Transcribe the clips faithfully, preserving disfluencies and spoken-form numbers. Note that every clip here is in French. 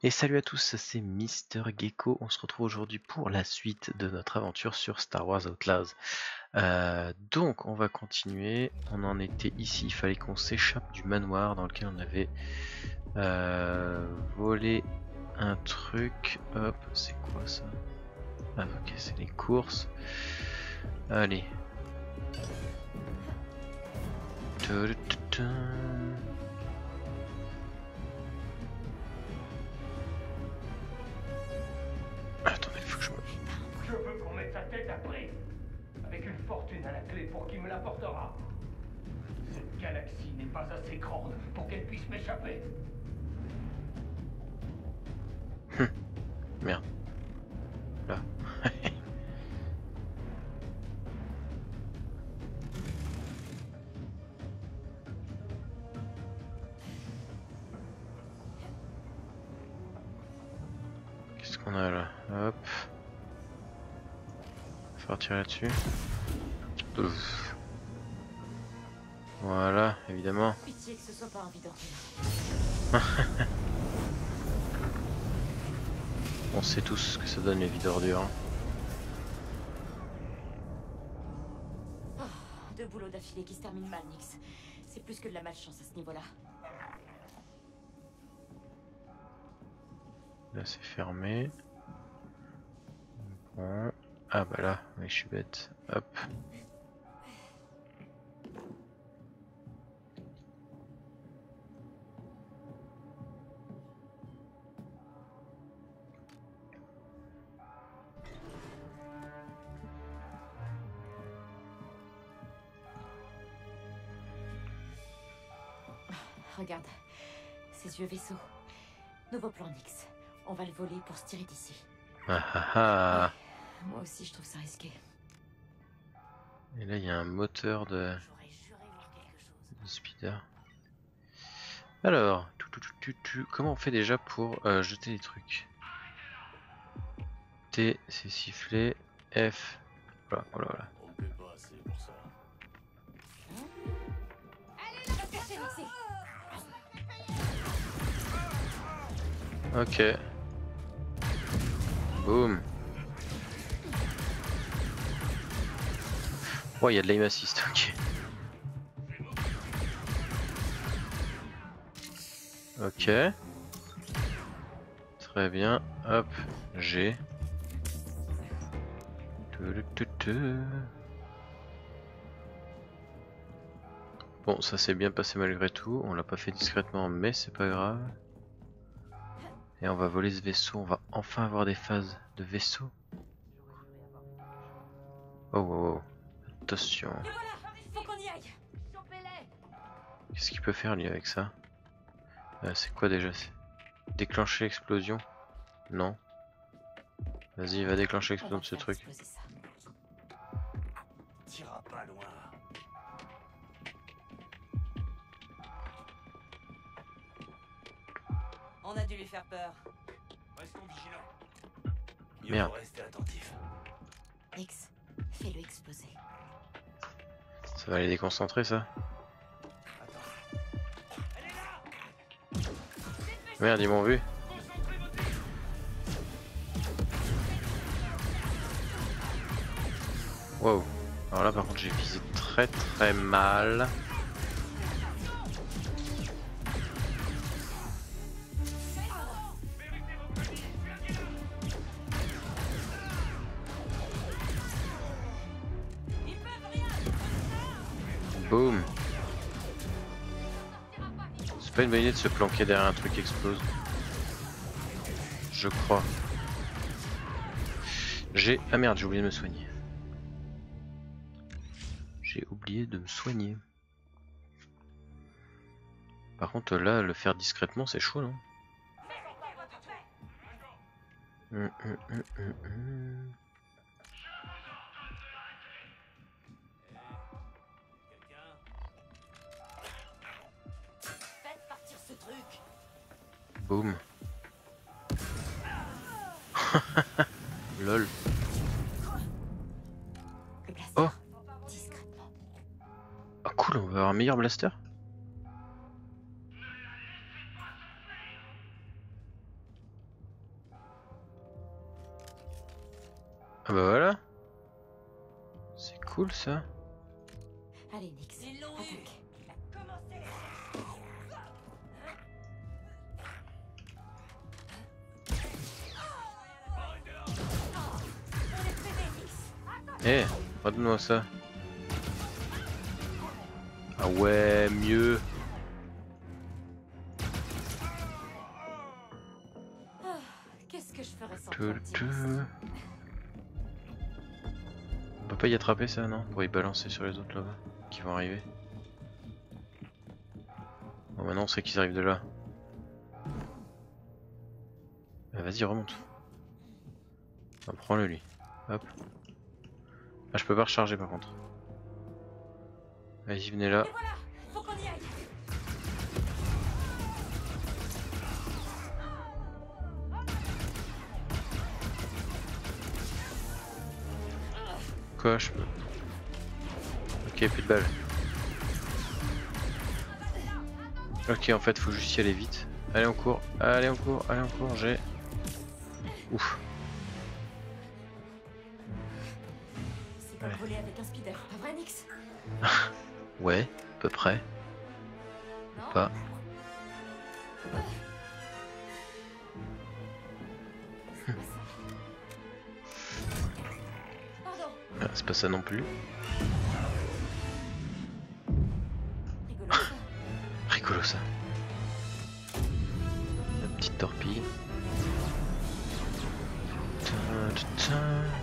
Et salut à tous, c'est Mister Gecko. On se retrouve aujourd'hui pour la suite de notre aventure sur Star Wars Outlaws. Euh, donc on va continuer. On en était ici, il fallait qu'on s'échappe du manoir dans lequel on avait euh, volé un truc. Hop, c'est quoi ça? Ah ok, c'est les courses. Allez. Attendez, il faut que je me... Je veux qu'on mette sa tête à prix, avec une fortune à la clé pour qui me l'apportera. Cette galaxie n'est pas assez grande pour qu'elle puisse m'échapper. Merde. Là. Qu'est-ce qu'on a là? Hop. Faut tirer là-dessus. Ouf. Voilà, évidemment. Pitié que ce soit pas un vide ordure. On sait tous ce que ça donne les vides ordures. Hein. Oh, deux boulots d'affilée qui se terminent mal, Nix. C'est plus que de la malchance à ce niveau-là. Là c'est fermé. Bon. Ah bah là, oui, je suis bête. Hop. Regarde, ces vieux vaisseaux. Nouveau plan, Nix. On va le voler pour se tirer d'ici. Ah ah ah. Ouais, moi aussi, je trouve ça risqué. Et là il y a un moteur de, J'aurais juré voir quelque chose. de speeder. Alors, tout, tout, tout, tout, tout. Comment on fait déjà pour euh, jeter les trucs? T c'est siffler, F. Voilà, voilà, voilà. On ne paie pas assez pour ça. Allez, là, va te cacher, Nixie. Ok. Boum. Oh, il y a de l'aim assist, ok. Ok. Très bien. Hop, G. Bon, ça s'est bien passé malgré tout. On l'a pas fait discrètement, mais c'est pas grave. Et on va voler ce vaisseau. On va enfin avoir des phases de vaisseau. Oh, wow, wow. Attention. Et voilà, faut qu'on y aille. Chopez-les. Qu'est-ce qu'il peut faire lui avec ça? euh, C'est quoi déjà? Déclencher l'explosion? Non. Vas-y, va déclencher l'explosion de ce truc. Exploser ça. T'iras pas loin. On a dû lui faire peur. Restons vigilants. Mieux Merde. vaut rester attentif. Nix, fais-le exploser. Ça va les déconcentrer ça? Merde, ils m'ont vu. Wow. Alors là par contre j'ai visé très très mal. Boum. C'est pas une bonne idée de se planquer derrière un truc qui explose. Je crois. J'ai... Ah merde, j'ai oublié de me soigner. J'ai oublié de me soigner. Par contre là, le faire discrètement c'est chaud non? Hum, hum, hum, hum, hum. Faites partir ce truc. Boum. Lol. Le blaster. Oh. Discrètement. Ah cool, on va avoir un meilleur blaster. Ah bah voilà. C'est cool ça. Allez, Nix, attaque. Eh, redonne-moi ça. Ah ouais, mieux. Ah, qu'est-ce que je ferais sans Tu- toi, tu- Nix? On peut pas y attraper ça, non? Pour y balancer sur les autres là-bas qui vont arriver. Bon, maintenant on sait qu'ils arrivent de là. Bah, vas-y, remonte. Ah, prends-le lui. Hop. Ah, je peux pas recharger par contre. Vas-y, venez là. Et voilà, faut qu'on y aille. Quoi, je peux. Ok, plus de balles. Ok, en fait, faut juste y aller vite. Allez, on court, allez, on court, allez, on court, j'ai. Ouf. C'est comme Ouais. voler avec un speeder, pas vrai, Nix? Ouais, à peu près. Non? Pas. C'est pas ça. Pardon, Ah, c'est pas ça non plus. rigolo ça. Rigolo ça. La petite torpille. Ta, ta, ta.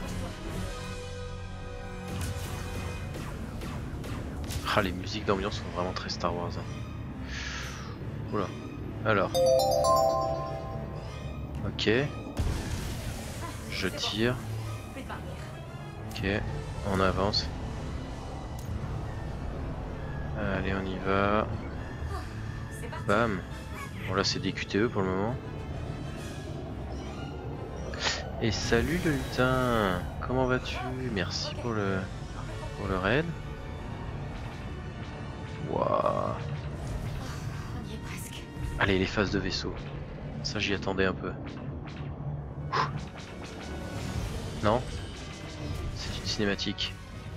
Ah, les musiques d'ambiance sont vraiment très Star Wars. Hein. Oula. Alors. Ok. Je tire. Plus de barrière. Ok. On avance. Allez, on y va. C'est parti. Bam. Bon, là, c'est des Q T E pour le moment. Et salut le lutin. Comment vas-tu? Merci pour le pour le raid. Waouh. On y est presque. Allez, les phases de vaisseau. Ça, j'y attendais un peu. Non? C'est une cinématique.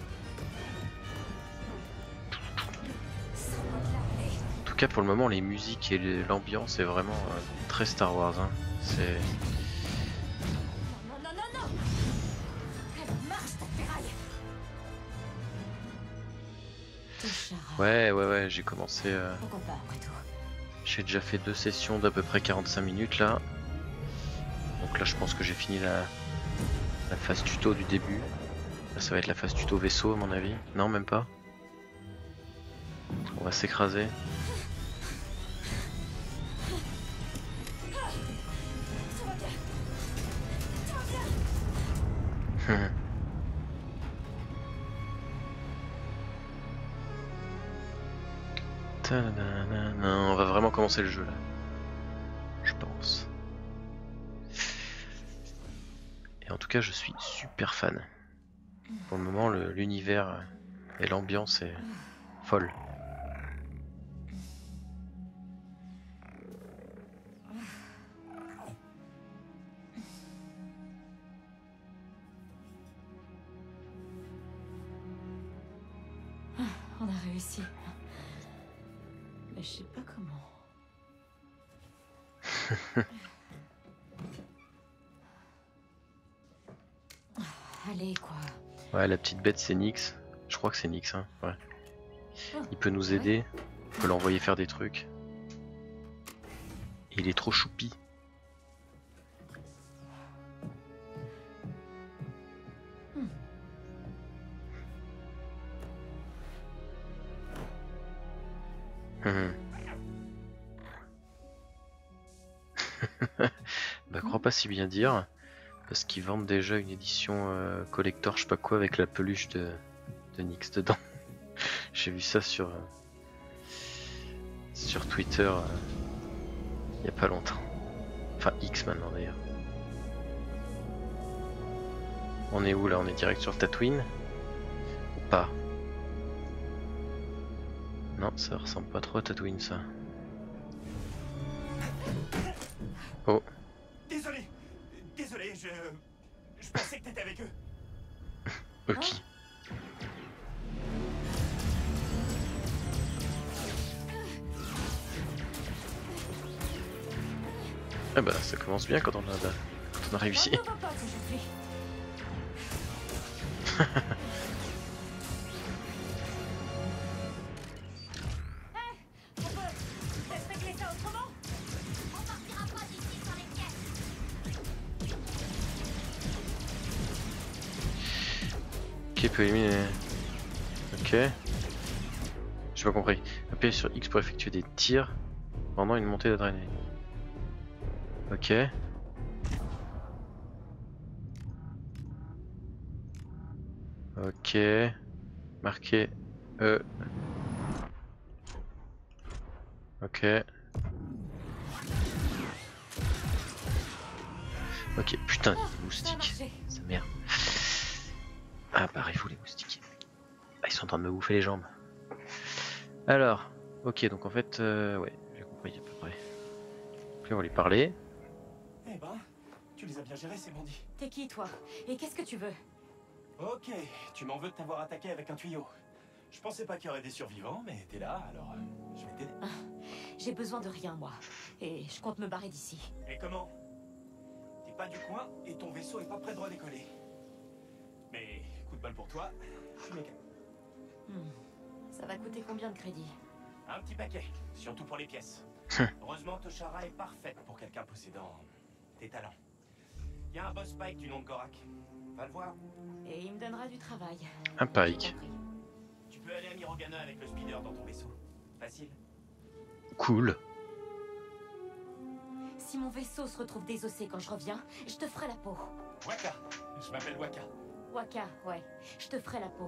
En tout cas, pour le moment, les musiques et les- l'ambiance est vraiment euh, très Star Wars. Hein. C'est. Non, non, non, non. Elle marche, ta ferraille. Ton char. Ouais, ouais, ouais, j'ai commencé. Euh... Faut qu'on part, après tout. J'ai déjà fait deux sessions d'à peu près quarante-cinq minutes là. Donc là, je pense que j'ai fini la... la phase tuto du début. Là, ça va être la phase tuto vaisseau, à mon avis. Non, même pas. On va s'écraser. Ça va bien. Ça va bien. Ta-da-da-da. On va vraiment commencer le jeu là. Je pense. Et en tout cas, je suis super fan. Pour le moment, le- l'univers et l'ambiance est folle. On a réussi. Mais je sais pas comment. Allez, quoi. Ouais, la petite bête, c'est Nyx. Je crois que c'est Nyx, hein. Ouais. Il peut nous aider. On peut l'envoyer faire des trucs. Il est trop choupi. Hum. Bah, crois pas si bien dire. Parce qu'ils vendent déjà une édition euh, collector, je sais pas quoi, avec la peluche de, de Nyx dedans. J'ai vu ça sur, euh, sur Twitter euh, il y a pas longtemps. Enfin, X maintenant d'ailleurs. On est où là? On est direct sur Tatooine? Ou pas? Non, ça ressemble pas trop à Tatooine ça. Oh. Désolé. Désolé, je... Je pensais que t'étais avec eux. Ok. Ah bah ça commence bien quand on a, quand on a réussi. On ne va pas s'échauffer. On peut peut-être régler ça autrement. On partira pas d'ici sans les pièces. Ok, peut éliminer. Ok. J'ai pas compris. Appuyez sur X pour effectuer des tirs pendant une montée d'adrénaline. Ok. Ok. Marqué E. Ok. Ok, putain, les moustiques. Ça merde. Ah, barrez-vous les moustiques. Ah, ils sont en train de me bouffer les jambes. Alors, ok, donc en fait, euh, ouais, j'ai compris à peu près. Puis on va lui parler. Eh ben, tu les as bien gérés, ces bandits. T'es qui, toi? Et qu'est-ce que tu veux? Ok, tu m'en veux de t'avoir attaqué avec un tuyau. Je pensais pas qu'il y aurait des survivants, mais t'es là, alors euh, je vais t'aider. Ah, j'ai besoin de rien, moi. Et je compte me barrer d'ici. Et comment? T'es pas du coin et ton vaisseau est pas prêt de redécoller. Mais, coup de balle pour toi, je suis mécanique. Hmm. Ça va coûter combien de crédits? Un petit paquet, surtout pour les pièces. Heureusement, Toshara est parfaite pour quelqu'un possédant tes talents. Il y a un boss Pike du nom de Gorak. Va le voir. Et il me donnera du travail. Un Pike. J'ai compris. Tu peux aller à Mirogana avec le speeder dans ton vaisseau. Facile. Cool. Si mon vaisseau se retrouve désossé quand je reviens, je te ferai la peau. Waka. Je m'appelle Waka. Waka, ouais. Je te ferai la peau.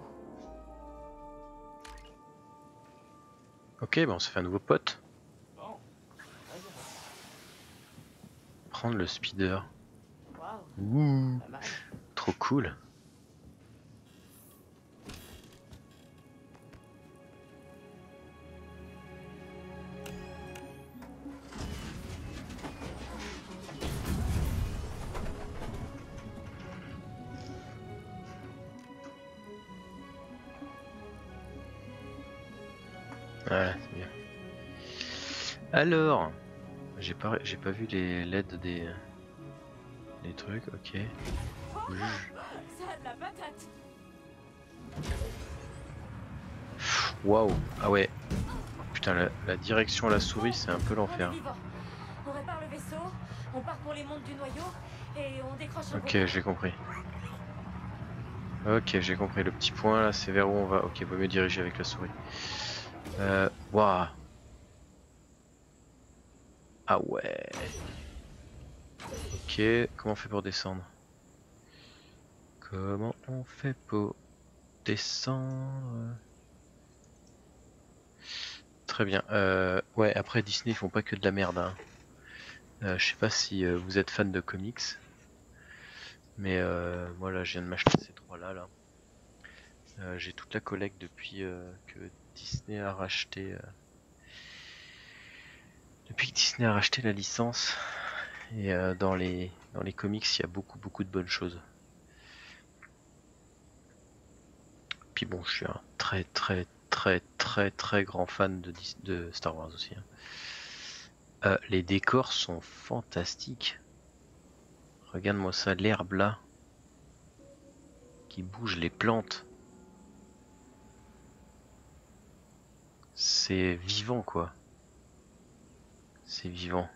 Ok, bah on se fait un nouveau pote. Bon. Vas-y. Prendre le speeder. Waouh, Ouh, pas mal. trop cool. Voilà, c'est bien. Alors, j'ai pas, j'ai pas vu les L E D des, des trucs. Ok. Ça a de la patate. Waouh. Ah ouais. Putain, la, la direction à la souris, c'est un peu On est l'enfer. vivant. On répare le vaisseau, on part pour les montes du noyau et on décroche un Ok, bouton. j'ai compris. Ok, j'ai compris. Le petit point là, c'est vers où on va. Ok, vaut mieux diriger avec la souris. Euh, waouh. Ah ouais. Ok, comment on fait pour descendre? Comment on fait pour descendre? Très bien. Euh, ouais, après Disney ils font pas que de la merde. Hein. Euh, je sais pas si euh, vous êtes fan de comics, mais euh, moi là, je viens de m'acheter ces trois là. là. Euh, J'ai toute la collecte depuis euh, que Disney a racheté. Euh, depuis que Disney a racheté la licence. Et euh, dans les dans les comics, il y a beaucoup beaucoup de bonnes choses. Puis bon, je suis un très très très très très grand fan de, de Star Wars aussi. Hein. Euh, les décors sont fantastiques. Regarde-moi ça, l'herbe là qui bouge, les plantes. C'est vivant quoi. C'est vivant.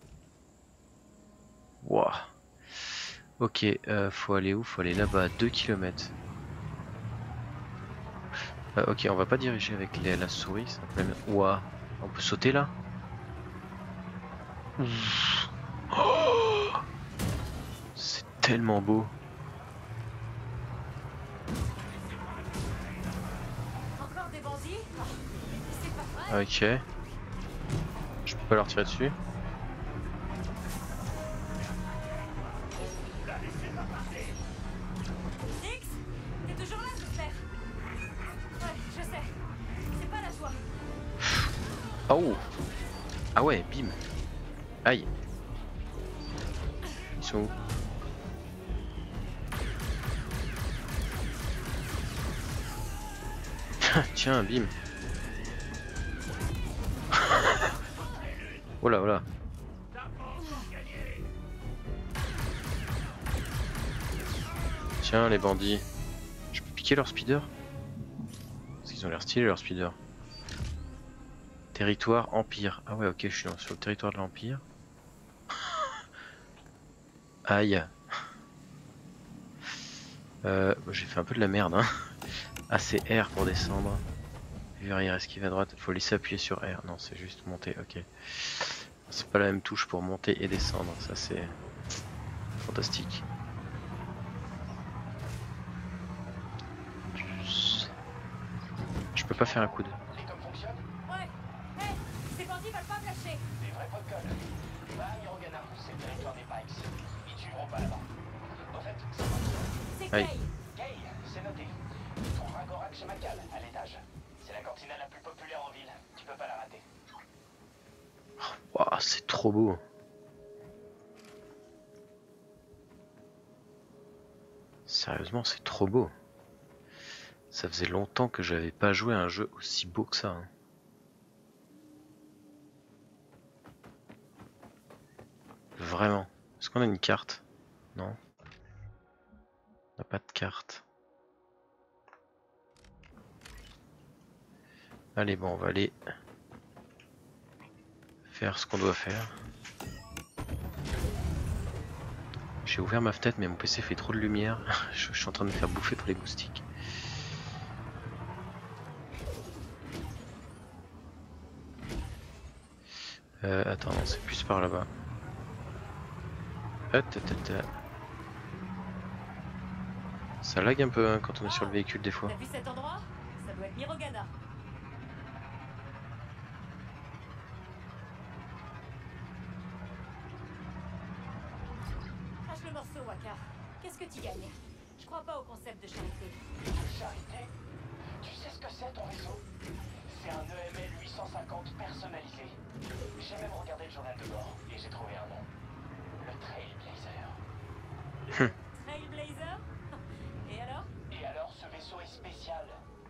Waouh. Ok, euh, faut aller où? Faut aller là-bas à deux kilomètres. Euh, ok, on va pas diriger avec les, la souris. Ça peut... Ouah. On peut sauter là? Oh, c'est tellement beau. Encore des bandits? Oh, c'est pas vrai. Ok. Je peux pas leur tirer dessus. Nix, t'es toujours là, j'espère. Ouais, je sais. C'est pas la joie. Oh. Ah ouais, bim. Aïe. Ils sont où? Tiens, bim. Oh là, oh là. Tiens, les bandits. Je peux piquer leur speeder? Parce qu'ils ont l'air stylés, leur speeder. Territoire Empire. Ah ouais, ok, je suis sur le territoire de l'Empire. Aïe. Euh, J'ai fait un peu de la merde, hein. Ah, c'est R pour descendre. Vue arrière, esquive à droite. Faut laisser appuyer sur R. Non, c'est juste monter, ok. C'est pas la même touche pour monter et descendre. Ça, c'est fantastique. Je peux pas faire un coup de... Les coms fonctionnent? Ouais. Hé, ces bandits veulent pas me lâcher. Des vrais protocoles. Bah, Hirogana, c'est le territoire des Pikes. Ils tueront pas là-bas. Au fait, c'est moi. C'est Aïe. Kay. Gay, c'est noté. Tu trouveras un Gorak chez Macal, à l'étage. C'est la cantina la plus populaire en ville. Tu peux pas la rater. Waouh, c'est trop beau. Sérieusement, c'est trop beau. Ça faisait longtemps que j'avais pas joué à un jeu aussi beau que ça. Hein. Vraiment. Est-ce qu'on a une carte? Non. On n'a pas de carte. Allez, bon, on va aller faire ce qu'on doit faire. J'ai ouvert ma fenêtre, mais mon P C fait trop de lumière. Je suis en train de me faire bouffer par les moustiques. Euh, attends, non, c'est plus par là-bas. Ça lag un peu hein, quand on est sur le véhicule des fois. T'as vu cet endroit? Ça doit être Hirogana. Lâche le morceau, Waka. Qu'est-ce que tu gagnes? Je crois pas au concept de charité. Charité? Tu sais ce que c'est ton réseau? C'est un E M L huit cent cinquante personnalisé. J'ai même regardé le journal de bord et j'ai trouvé un nom. Le Trailblazer. Trailblazer? Et alors? Et alors, ce vaisseau est spécial.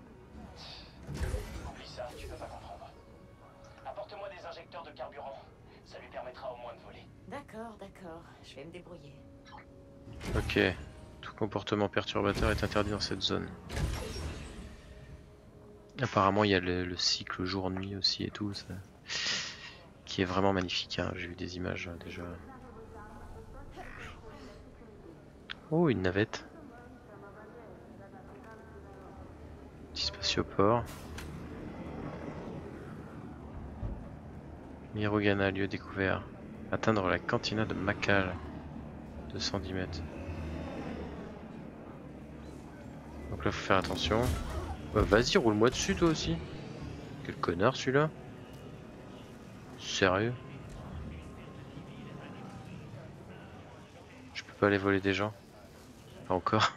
Oublie ça, tu peux pas comprendre. Apporte-moi des injecteurs de carburant. Ça lui permettra au moins de voler. D'accord, d'accord. Je vais me débrouiller. Ok. Tout comportement perturbateur est interdit dans cette zone. Apparemment il y a le, le cycle jour-nuit aussi et tout, ça, qui est vraiment magnifique, hein. J'ai vu des images hein, déjà. Oh, une navette. Petit spatioport. Hirogana, lieu découvert. Atteindre la cantina de Macal. deux cent dix mètres. Donc là faut faire attention. Bah, vas-y, roule-moi dessus toi aussi. Quel connard celui-là. Sérieux? Je peux pas aller voler des gens? Pas encore.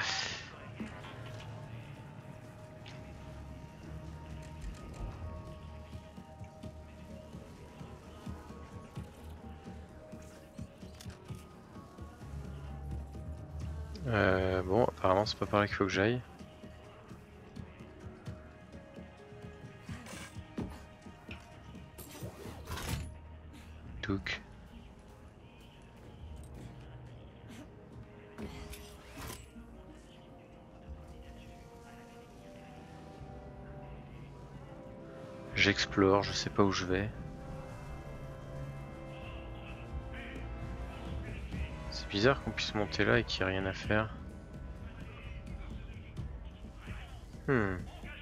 Euh, bon, apparemment c'est pas par là qu'il faut que j'aille. Touk. J'explore, je sais pas où je vais. C'est bizarre qu'on puisse monter là et qu'il n'y ait rien à faire. Hmm.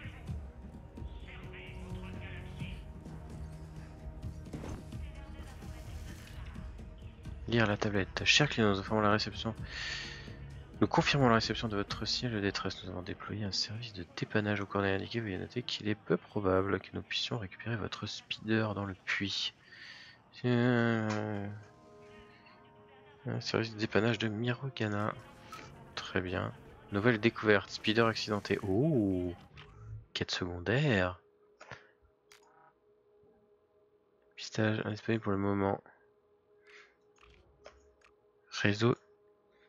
Lire la tablette. Cher client, nous informons la réception. Nous confirmons la réception de votre signal de détresse. Nous avons déployé un service de dépannage aux coordonnées indiquées. Veuillez noter qu'il est peu probable que nous puissions récupérer votre speeder dans le puits. Euh... Un service de dépannage de Hirogana. Très bien. Nouvelle découverte. Speeder accidenté. Oh, quête secondaire. Pistage indisponible pour le moment. Réseau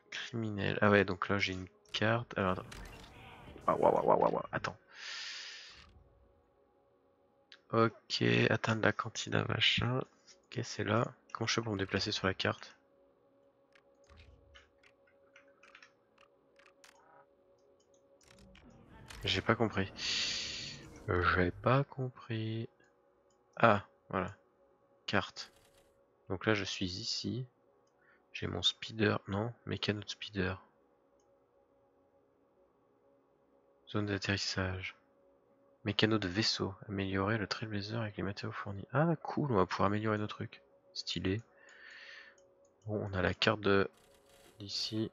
criminel. Ah ouais, donc là j'ai une carte. Alors attends. Ah, waouh, waouh, waouh, waouh. Attends. Ok, atteindre la cantina machin. Ok, c'est là. Comment je fais pour me déplacer sur la carte? J'ai pas compris. J'ai pas compris. Ah, voilà. Carte. Donc là, je suis ici. J'ai mon speeder. Non, mécano de speeder. Zone d'atterrissage. Mécano de vaisseau. Améliorer le Trailblazer avec les matériaux fournis. Ah, cool, on va pouvoir améliorer nos trucs. Stylé. Bon, on a la carte de d'ici.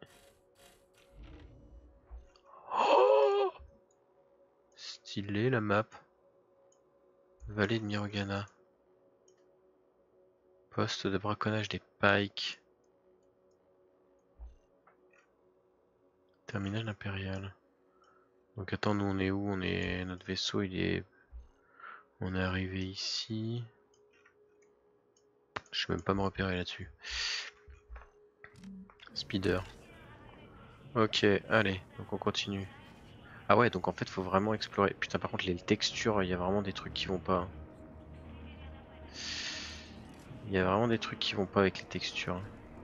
Oh, stylé la map. Vallée de Mirogana. Poste de braconnage des Pikes. Terminal impérial. Donc attends, nous on est où? On est. Notre vaisseau il est. On est arrivé ici. Je sais même pas me repérer là-dessus. Speeder. Ok, allez, donc on continue. Ah ouais, donc en fait faut vraiment explorer. Putain, par contre les textures, il y a vraiment des trucs qui vont pas. hein. Il y a vraiment des trucs qui vont pas avec les textures.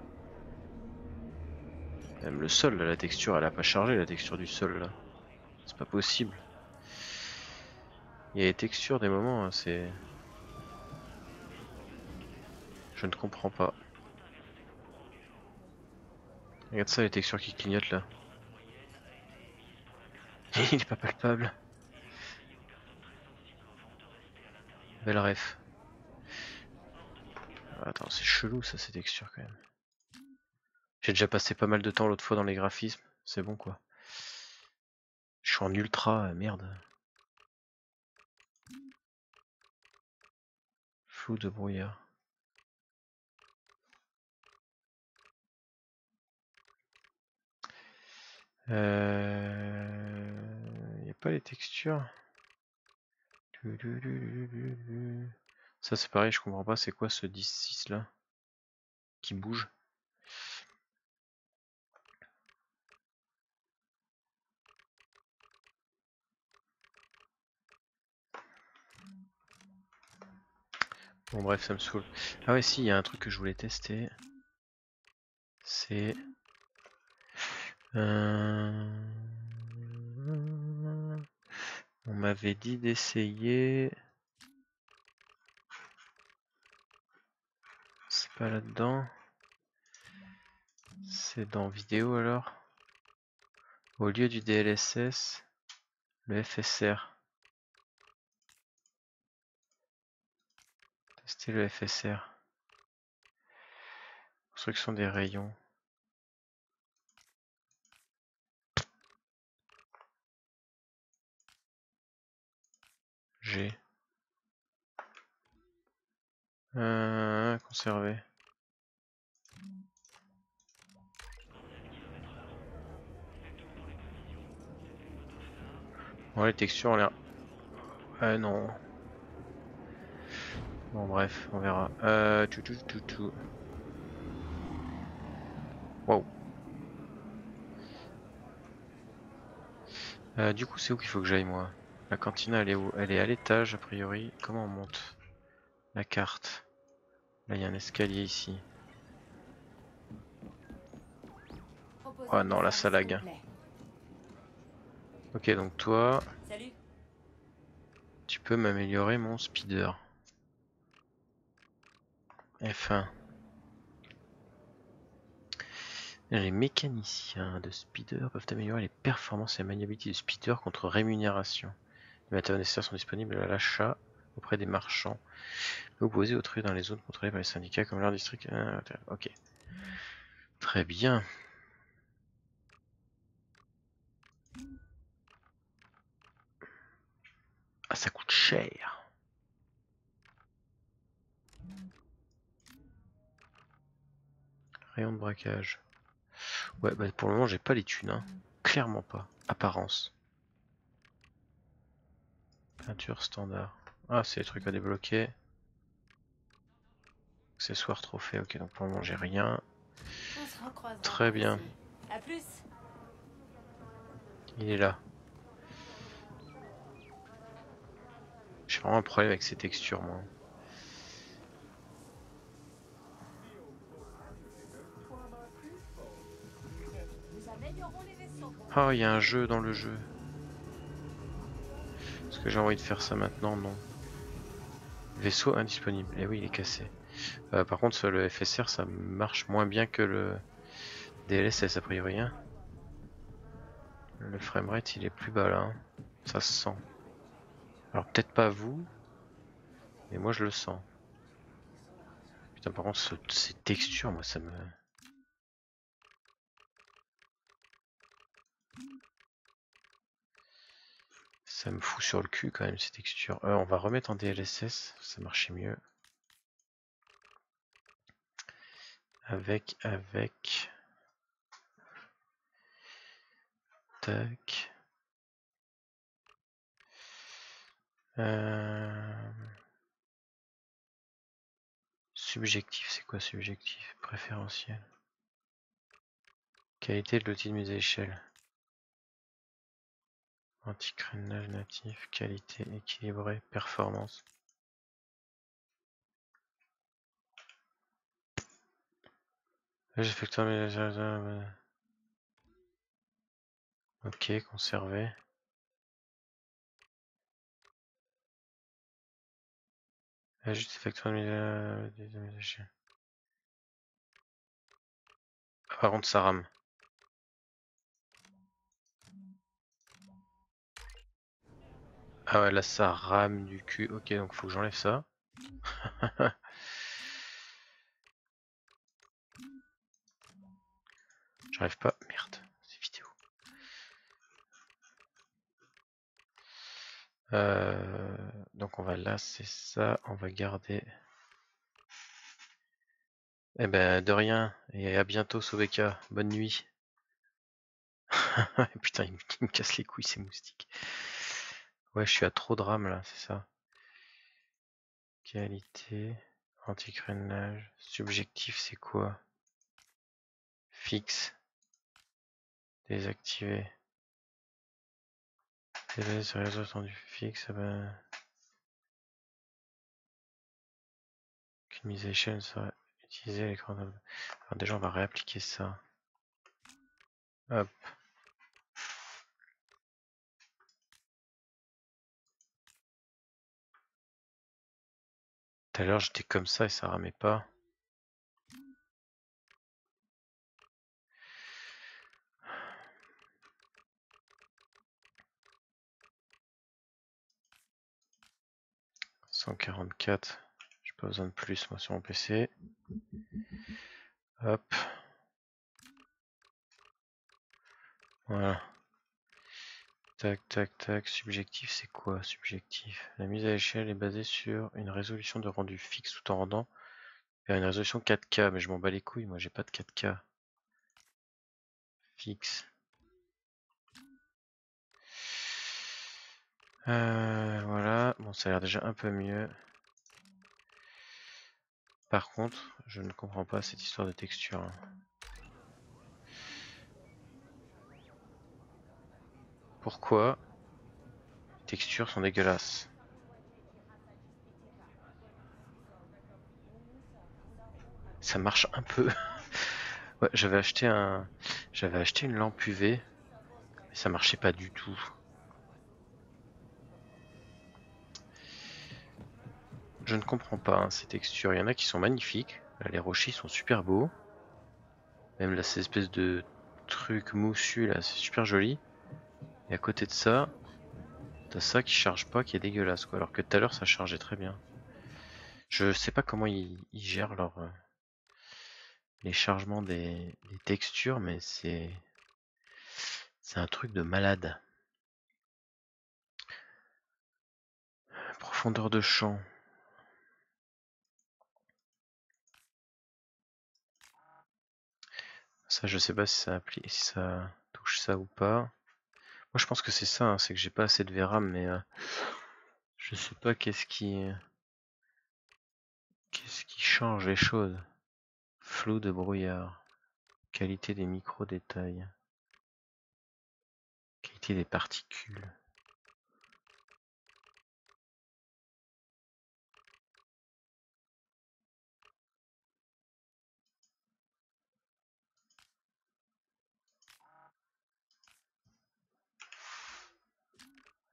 Même le sol, là, la texture, elle a pas chargé la texture du sol là. C'est pas possible. Il y a les textures des moments, hein, c'est. Je ne comprends pas. Regarde ça, les textures qui clignotent là. Il est pas palpable. Belle ref. Attends, c'est chelou ça, ces textures quand même. J'ai déjà passé pas mal de temps l'autre fois dans les graphismes. C'est bon quoi. Je suis en ultra, merde. Flou de brouillard. Euh... Y a pas les textures. Ça c'est pareil, je comprends pas, c'est quoi ce dix six là qui bouge? Bon bref, ça me saoule. Ah ouais si, il y a un truc que je voulais tester. C'est... Euh... On m'avait dit d'essayer... C'est pas là-dedans. C'est dans vidéo alors. Au lieu du D L S S, le F S R. Tester le F S R. Construction des rayons. G. Euh, conserver. Bon, les textures ont l'air... Ah non. Bon bref, on verra. Euh... Tout, tout, tout, tout. Wow. Euh, du coup, c'est où qu'il faut que j'aille moi? La cantina, elle est où? Elle est à l'étage a priori. Comment on monte? La carte. Là, il y a un escalier ici. Oh non, là ça lag. Ok, donc toi, Salut. tu peux m'améliorer mon speeder. F un. Les mécaniciens de speeder peuvent améliorer les performances et la maniabilité du speeder contre rémunération. Les matériaux nécessaires sont disponibles à l'achat auprès des marchands. Vous pouvez au trouver dans les zones contrôlées par les syndicats comme leur district. Ok. Très bien. Ah, ça coûte cher. Rayon de braquage. Ouais, bah pour le moment, j'ai pas les thunes. Hein. Clairement pas. Apparence. Peinture standard. Ah, c'est les trucs à débloquer. Accessoires, trophées. Ok, donc pour le moment, j'ai rien. On se recroisera Très par bien. ici. À plus. Il est là. Je sais vraiment un problème avec ces textures, moi. Nous améliorons les vaisseaux. Oh, il y a un jeu dans le jeu. Est-ce que j'ai envie de faire ça maintenant? Non. Vaisseau indisponible. Eh oui, il est cassé. Euh, par contre, le F S R, ça marche moins bien que le D L S S, a priori. Hein. Le framerate, il est plus bas là. Hein. Ça se sent. Alors, peut-être pas vous, mais moi, je le sens. Putain, par contre, ce, ces textures, moi, ça me... Ça me fout sur le cul, quand même, ces textures. Euh, on va remettre en D L S S, ça marchait mieux. Avec, avec... Tac... Euh... Subjectif, c'est quoi subjectif? Préférentiel. Qualité de l'outil de mise à échelle. Anti-crénelage natif, qualité équilibrée, performance. J'effectue un... Ok, conservé. Juste effectuer un... Par contre, ça rame. Ah ouais, là ça rame du cul. Ok, donc faut que j'enlève ça. J'arrive pas. Merde, c'est vidéo. Euh, donc on va lasser ça. On va garder. Eh ben de rien. Et à bientôt, Sobeka. Bonne nuit. Putain, il me, il me casse les couilles ces moustiques. Ouais, je suis à trop de rame là, c'est ça. Qualité, anti-crénelage, subjectif, c'est quoi? Fixe, désactivé. Délai sur réseau tendu fixe, ah ben... Qu'une mise à échelle sera utilisée à l'écran. De... Alors déjà, on va réappliquer ça. Hop. Tout à l'heure, j'étais comme ça et ça ramait pas. cent quarante-quatre. J'ai pas besoin de plus, moi, sur mon P C. Hop. Voilà. Tac, tac, tac. Subjectif, c'est quoi, subjectif? La mise à échelle est basée sur une résolution de rendu fixe tout en rendant vers une résolution quatre K. Mais je m'en bats les couilles, moi, j'ai pas de quatre K. Fixe. Euh, voilà. Bon, ça a l'air déjà un peu mieux. Par contre, je ne comprends pas cette histoire de texture. Hein. Pourquoi les textures sont dégueulasses? Ça marche un peu. Ouais, j'avais acheté un, j'avais acheté une lampe U V, mais ça marchait pas du tout. Je ne comprends pas hein, ces textures. Il y en a qui sont magnifiques. Là, les rochers sont super beaux. Même là, ces espèces de trucs moussus là, c'est super joli. Et à côté de ça, t'as ça qui charge pas, qui est dégueulasse quoi. Alors que tout à l'heure, ça chargeait très bien. Je sais pas comment ils, ils gèrent leur euh, les chargements des, des textures, mais c'est c'est un truc de malade. Profondeur de champ. Ça, je sais pas si ça applique, si ça touche ça ou pas. Moi, je pense que c'est ça, hein, c'est que j'ai pas assez de V RAM, mais euh, je sais pas qu'est-ce qui qu'est-ce qui change les choses. Flou de brouillard. Qualité des micro-détails. Qualité des particules.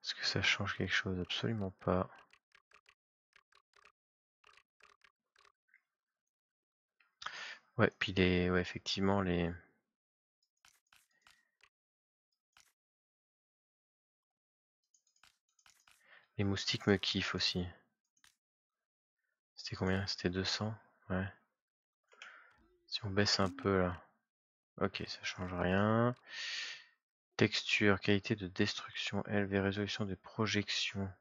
Est-ce que ça change quelque chose? Absolument pas. Ouais, puis les, ouais, effectivement, les... les moustiques me kiffent aussi. C'était combien? C'était deux cents? Ouais. Si on baisse un peu là. Ok, ça change rien. Texture, qualité de destruction, L V, résolution des projections.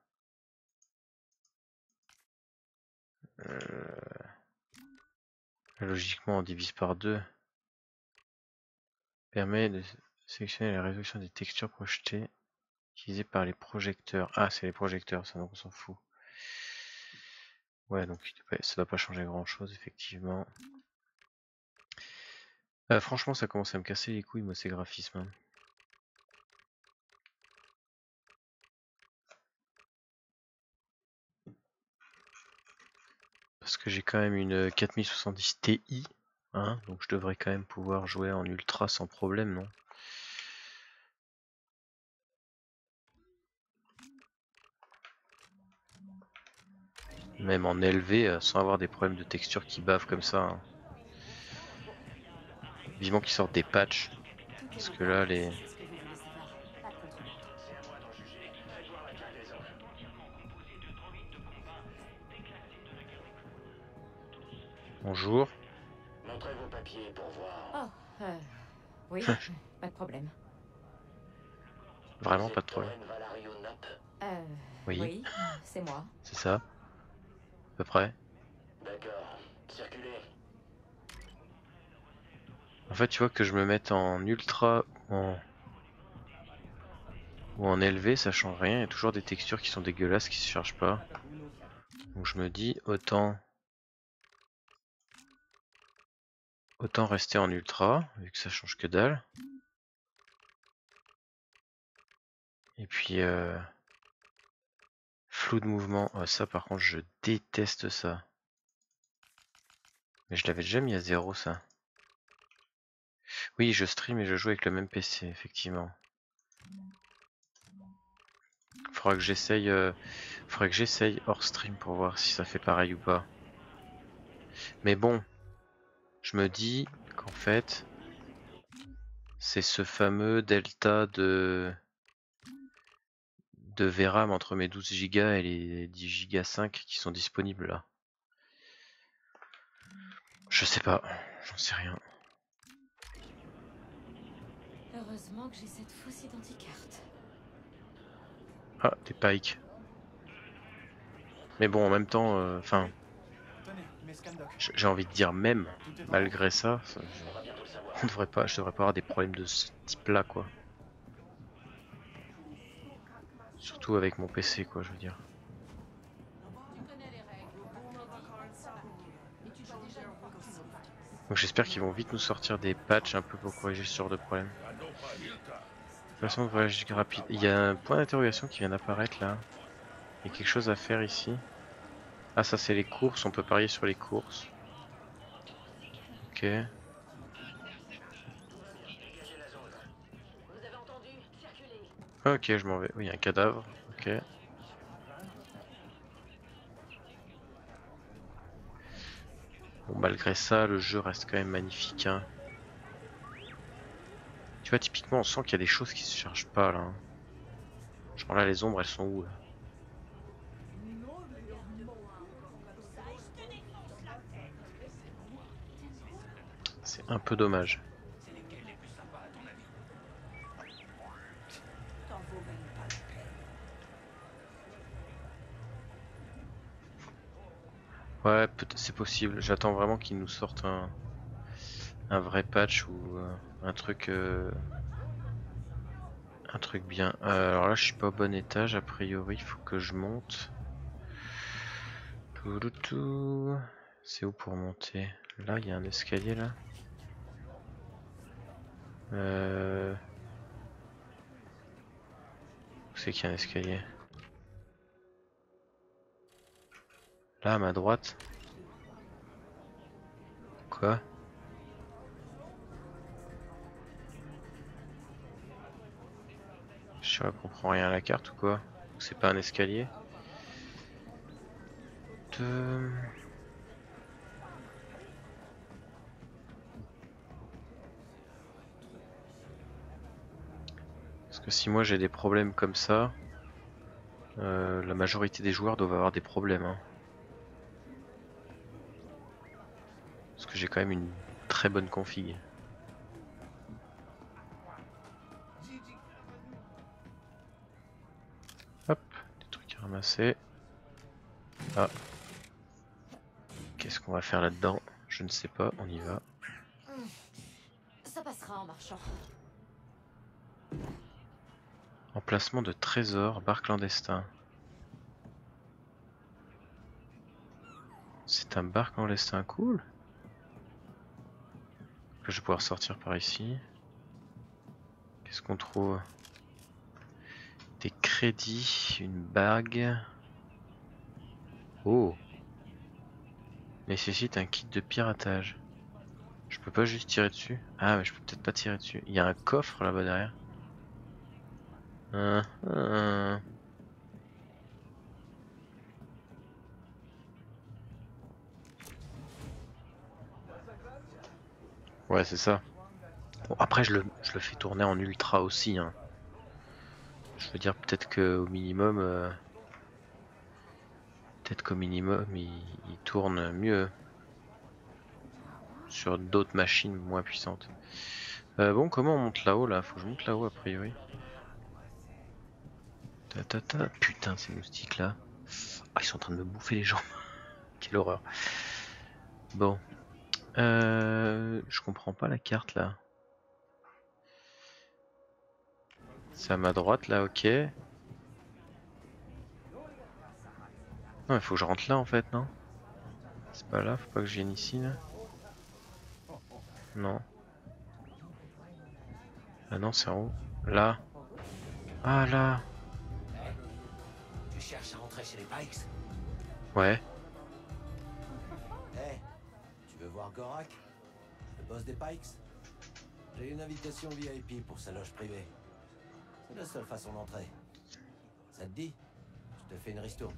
Euh... Logiquement, on divise par deux. Permet de sélectionner la résolution des textures projetées utilisées par les projecteurs. Ah, c'est les projecteurs, ça, donc on s'en fout. Ouais, donc ça doit pas changer grand chose, effectivement. Euh, franchement, ça commence à me casser les couilles, moi, ces graphismes. Hein. Parce que j'ai quand même une quatre mille soixante-dix Ti, hein, donc je devrais quand même pouvoir jouer en ultra sans problème, non? Même en élevé, euh, sans avoir des problèmes de texture qui bavent comme ça. Hein. Vivement qu'ils sortent des patchs. Parce que là, les... Bonjour. Montrez vos papiers pour voir. Oh, euh... oui, pas de problème. Vraiment Vous pas êtes de problème. Toren Valario Nop? Euh... Oui, Oui, c'est moi. c'est ça. À peu près. D'accord. Circulez. En fait, tu vois que je me mette en ultra ou en... ou en élevé, ça change rien. Il y a toujours des textures qui sont dégueulasses, qui se chargent pas. Donc je me dis, autant... Autant rester en ultra, vu que ça change que dalle. Et puis... Euh... Flou de mouvement. Oh, ça par contre, je déteste ça. Mais je l'avais déjà mis à zéro, ça. Oui, je stream et je joue avec le même P C, effectivement. Faudra que j'essaye euh, faudra que j'essaye hors stream pour voir si ça fait pareil ou pas. Mais bon, je me dis qu'en fait, c'est ce fameux delta de de V RAM entre mes douze gigas et les dix gigas cinq qui sont disponibles là. Je sais pas, j'en sais rien. Heureusement que j'ai cette fausse identicarte. Ah, des pikes. Mais bon, en même temps, enfin, euh, j'ai envie de dire même, malgré ça, ça je, on devrait pas, je devrais pas avoir des problèmes de ce type-là, quoi. Surtout avec mon P C, quoi, je veux dire. Donc j'espère qu'ils vont vite nous sortir des patchs un peu pour corriger ce genre de problème. Façon de voyage rapide. Il y a un point d'interrogation qui vient d'apparaître là. Il y a quelque chose à faire ici. Ah, ça c'est les courses, on peut parier sur les courses. Ok. Ok, je m'en vais. Oui, il y a un cadavre. Ok. Bon, malgré ça, le jeu reste quand même magnifique. Hein. Tu vois, typiquement, on sent qu'il y a des choses qui se chargent pas là. Hein. Genre là, les ombres, elles sont où là? C'est un peu dommage. Ouais, c'est possible. J'attends vraiment qu'ils nous sortent un, un vrai patch ou euh, un truc... Euh... Un truc bien. Euh, alors là, je suis pas au bon étage. A priori, il faut que je monte. C'est où pour monter? Là, il y a un escalier là. Euh... Où c'est qu'il y a un escalier? Là, à ma droite. Quoi? Je comprends rien à la carte ou quoi? C'est pas un escalier. De... Parce que si moi j'ai des problèmes comme ça, euh, la majorité des joueurs doivent avoir des problèmes. Hein. Parce que j'ai quand même une très bonne config. Hop, des trucs à ramasser. Ah. Qu'est-ce qu'on va faire là-dedans? Je ne sais pas, on y va. Ça passera en marchant. Emplacement de trésor, bar clandestin. C'est un bar clandestin cool. Là, je vais pouvoir sortir par ici. Qu'est-ce qu'on trouve? Des crédits, une bague. Oh! Nécessite un kit de piratage. Je peux pas juste tirer dessus? Ah, mais je peux peut-être pas tirer dessus. Il y a un coffre là-bas derrière. Hein, hein. Ouais, c'est ça. Bon, après, je le, je le fais tourner en ultra aussi. Hein. Je veux dire, peut-être qu'au minimum... Euh... Peut-être qu'au minimum, il, il tourne mieux. Sur d'autres machines moins puissantes. Euh, bon, comment on monte là-haut là? Faut que je monte là-haut a priori. Ta, ta, ta. Putain, ces moustiques là. Ah, ils sont en train de me bouffer les jambes. Quelle horreur. Bon. Euh, je comprends pas la carte là. C'est à ma droite là, ok. Non, il faut que je rentre là en fait, non? C'est pas là, faut pas que je vienne ici là. Non. Ah non, c'est en haut. Là. Ah là. Tu cherches à rentrer chez les Pikes? Ouais. Eh, hey, tu veux voir Gorak, le boss des Pikes? J'ai une invitation V I P pour sa loge privée. C'est la seule façon d'entrer. Ça te dit? Je te fais une ristourne.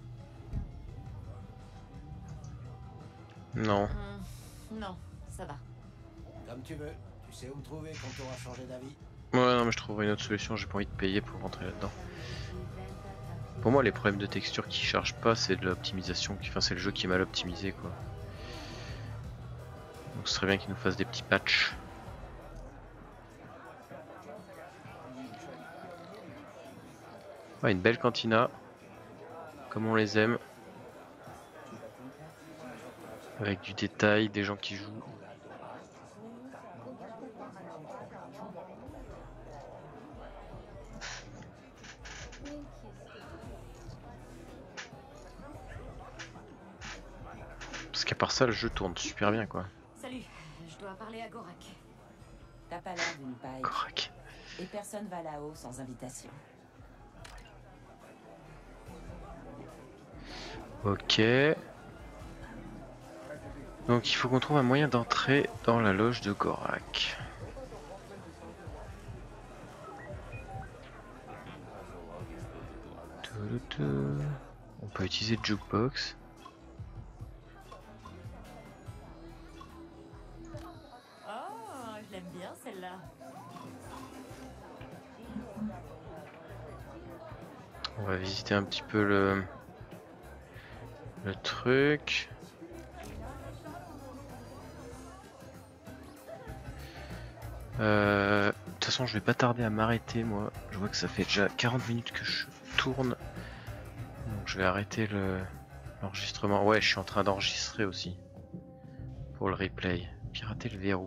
Non. Hum, non, ça va. Comme tu veux. Tu sais où me trouver quand tu auras changé d'avis. Ouais, non, mais je trouverai une autre solution. J'ai pas envie de payer pour rentrer là-dedans. Pour moi, les problèmes de texture qui chargent pas, c'est de l'optimisation. Enfin, c'est le jeu qui est mal optimisé, quoi. Donc, ce serait bien qu'il nous fasse des petits patchs. Ouais, une belle cantina. Comme on les aime. Avec du détail, des gens qui jouent. Parce qu'à part ça, le jeu tourne super bien, quoi. Salut, je dois parler à Gorak. T'as pas l'air d'une paille. Gorak. Et personne va là-haut sans invitation. Ok. Donc il faut qu'on trouve un moyen d'entrer dans la loge de Gorak. On peut utiliser le jukebox. Oh, je l'aime bien celle-là. On va visiter un petit peu le, le truc. Euh, de toute façon, je vais pas tarder à m'arrêter, moi. Je vois que ça fait déjà quarante minutes que je tourne. Donc je vais arrêter le l'enregistrement. Ouais, je suis en train d'enregistrer aussi. Pour le replay. Pirater le verrou.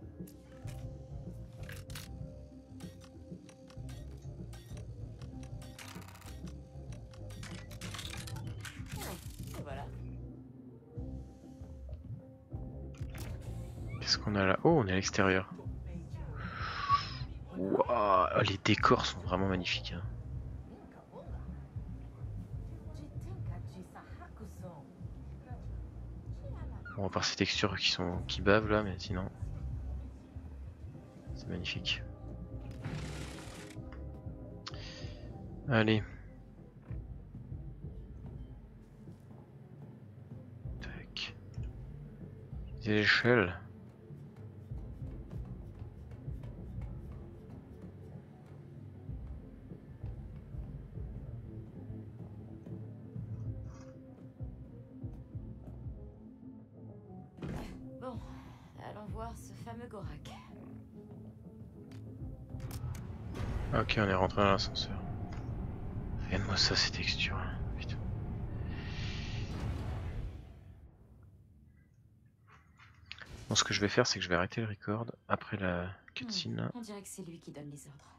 Et voilà. Qu'est-ce qu'on a là? Oh, on est à l'extérieur. Waouh, les décors sont vraiment magnifiques. Hein. Bon, à part ces textures qui sont qui bavent là, mais sinon, c'est magnifique. Allez, Des échelles. Bon, allons voir ce fameux Gorak. Ok, on est rentré dans l'ascenseur. Regarde-moi ça, ces textures. Putain. Bon, ce que je vais faire, c'est que je vais arrêter le record après la cutscene. Hmm, on dirait que c'est lui qui donne les ordres.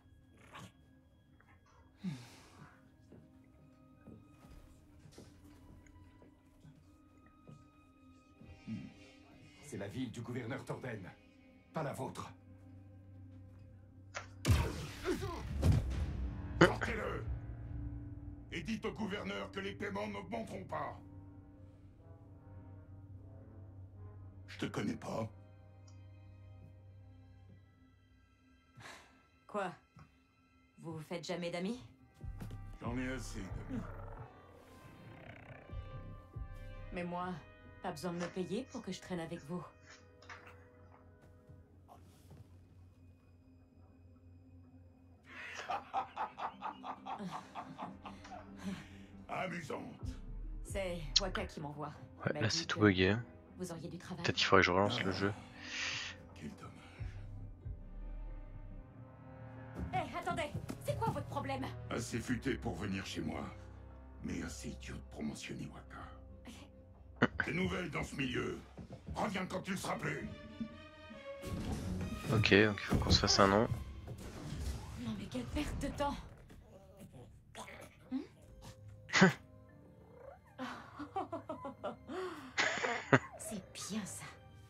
C'est la ville du gouverneur Torden, pas la vôtre. Sortez-le! Et dites au gouverneur que les paiements n'augmenteront pas. Je te connais pas. Quoi? Vous vous faites jamais d'amis? J'en ai assez d'amis. Mais moi, pas besoin de me payer pour que je traîne avec vous. Amusante. C'est Waka qui m'envoie. Ouais, M'a là dit c'est tout que bugué. Vous auriez du travail. Peut-être qu'il faudrait que je relance le jeu. Quel dommage. Hé, attendez! C'est quoi votre problème? Assez futé pour venir chez moi, mais assez idiot de promotionner Waka. Des nouvelles dans ce milieu. Reviens quand tu le seras plus. Ok, donc il faut qu'on se fasse un nom. Non mais quelle perte de temps! Hmm? C'est bien ça.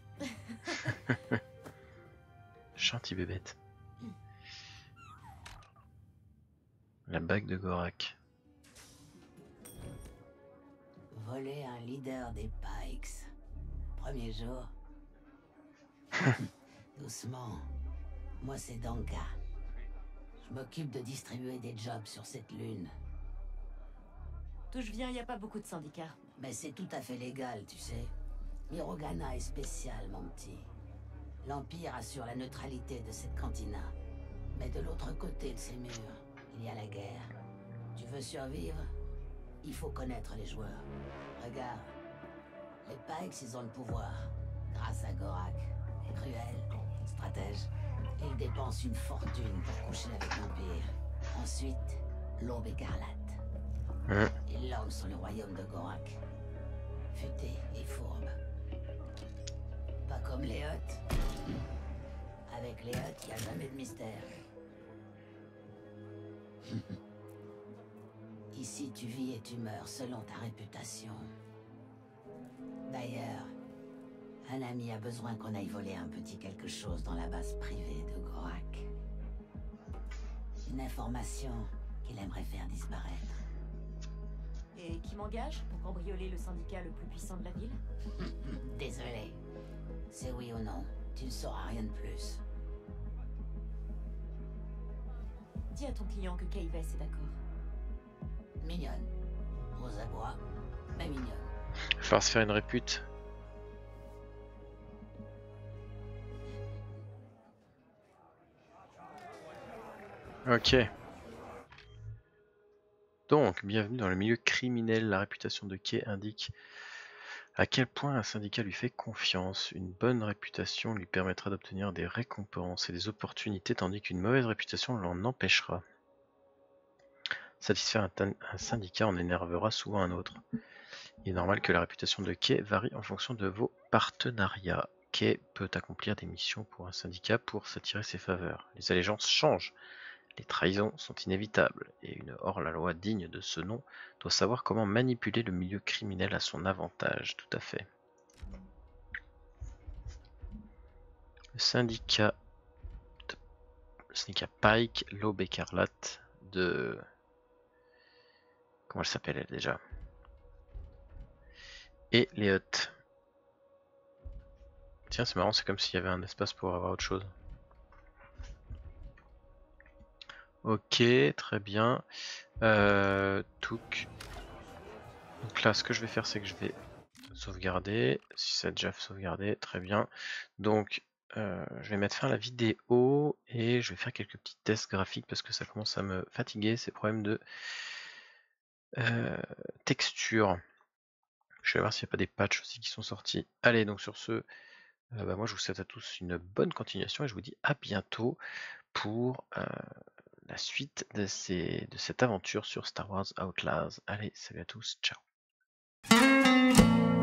Gentil bébête. La bague de Gorak. Voler un leader des Pikes. Premier jour. Doucement. Moi, c'est Danka. Je m'occupe de distribuer des jobs sur cette lune. D'où je viens, y a pas beaucoup de syndicats. Mais c'est tout à fait légal, tu sais. Mirogana est spécial, mon petit. L'Empire assure la neutralité de cette cantina. Mais de l'autre côté de ces murs, il y a la guerre. Tu veux survivre? Il faut connaître les joueurs. Regarde. Les Pikes, ils ont le pouvoir. Grâce à Gorak. Cruel, stratège. Ils dépensent une fortune pour coucher avec l'Empire. Ensuite, l'Aube écarlate. Mmh. Ils lorgnent sur le royaume de Gorak. Futé et fourbe. Pas comme les Hutt. Avec les Hutt, il n'y a jamais de mystère. Ici, tu vis et tu meurs selon ta réputation. D'ailleurs, un ami a besoin qu'on aille voler un petit quelque chose dans la base privée de Gorak. Une information qu'il aimerait faire disparaître. Et qui m'engage pour cambrioler le syndicat le plus puissant de la ville? Désolé. C'est oui ou non. Tu ne sauras rien de plus. Dis à ton client que Kayves est d'accord. Mignonne. Aux abois, mais mignonne. Il va falloir se faire une répute. Ok. Donc, bienvenue dans le milieu criminel. La réputation de Kay indique à quel point un syndicat lui fait confiance. Une bonne réputation lui permettra d'obtenir des récompenses et des opportunités, tandis qu'une mauvaise réputation l'en empêchera. Satisfaire un, un syndicat en énervera souvent un autre. Il est normal que la réputation de Kay varie en fonction de vos partenariats. Kay peut accomplir des missions pour un syndicat pour s'attirer ses faveurs. Les allégeances changent. Les trahisons sont inévitables, et une hors-la-loi digne de ce nom doit savoir comment manipuler le milieu criminel à son avantage. Tout à fait. Le syndicat, de... le syndicat Pike, l'Aube écarlate de... Comment elle s'appelle elle déjà? Et les Hutt. Tiens, c'est marrant, c'est comme s'il y avait un espace pour avoir autre chose. Ok, très bien. Euh, Touk. Donc là, ce que je vais faire, c'est que je vais sauvegarder. Si ça a déjà sauvegardé, très bien. Donc, euh, je vais mettre fin à la vidéo et je vais faire quelques petits tests graphiques parce que ça commence à me fatiguer, ces problèmes de euh, texture. Je vais voir s'il n'y a pas des patchs aussi qui sont sortis. Allez, donc sur ce, euh, bah, moi je vous souhaite à tous une bonne continuation et je vous dis à bientôt pour euh, la suite de, ces, de cette aventure sur Star Wars Outlaws. Allez, salut à tous, ciao.